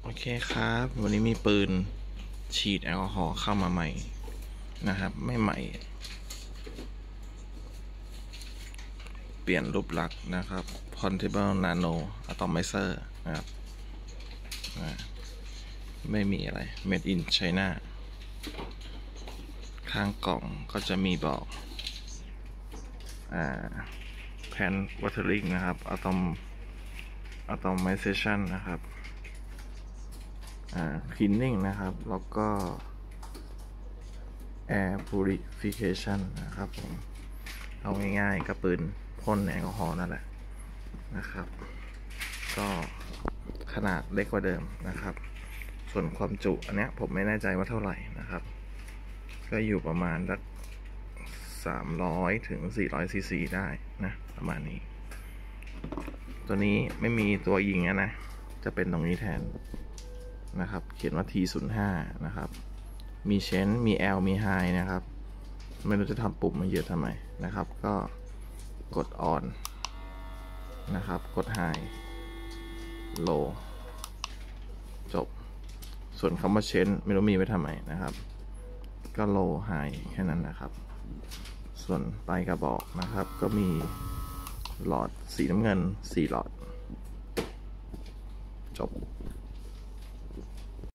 โอเคครับ วันนี้มีปืนฉีดแอลกอฮอล์เข้ามาใหม่นะครับ ไม่ใหม่ เปลี่ยนรูปลักษณ์นะครับ Portable Nano Atomizer นะครับไม่มีอะไร Made in China ข้างกล่องก็จะมีบอกแผ่น Watering นะครับ Atomization นะครับcleaning นะครับ แล้วก็ air purification นะครับผมเอาง่ายๆก็ปืนพ่นแอลกอฮอล์นั่นแหละนะครับก็ขนาดเล็กกว่าเดิมนะครับส่วนความจุอันเนี้ยผมไม่แน่ใจว่าเท่าไหร่นะครับก็อยู่ประมาณสัก300 ถึง 400 ซีซีได้นะประมาณนี้ตัวนี้ไม่มีตัวยิงนะจะเป็นตรงนี้แทนนะครับเขียนว่า T05 นะครับมีเชนมี L มี High นะครับไม่รู้จะทำปุ่มมาเยอะทำไมนะครับก็กด On นะครับกด High Low จบส่วนคำว่าเชนไม่รู้มีไว้ทำไมนะครับก็ Low High แค่นั้นนะครับส่วนปลายกระบอกนะครับก็มีหลอดสีน้ำเงิน4 หลอดจบ